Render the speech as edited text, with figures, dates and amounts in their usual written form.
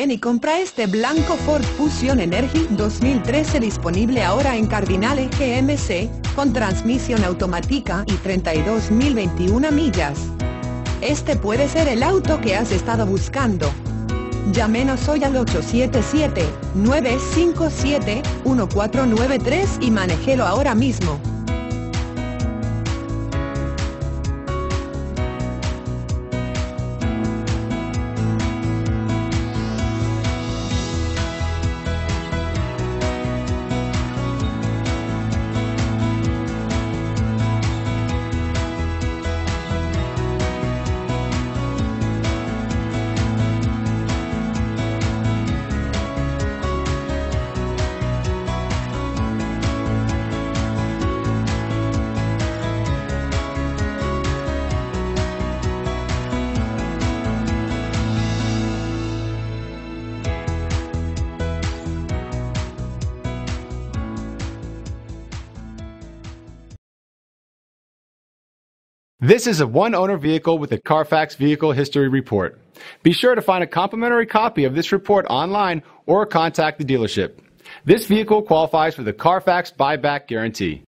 Ven y compra este blanco Ford Fusion Energy 2013 disponible ahora en Cardinale GMC, con transmisión automática y 32.021 millas. Este puede ser el auto que has estado buscando. Llámenos hoy al 877-957-1493 y manéjelo ahora mismo. This is a one-owner vehicle with a Carfax Vehicle History Report. Be sure to find a complimentary copy of this report online or contact the dealership. This vehicle qualifies for the Carfax Buyback Guarantee.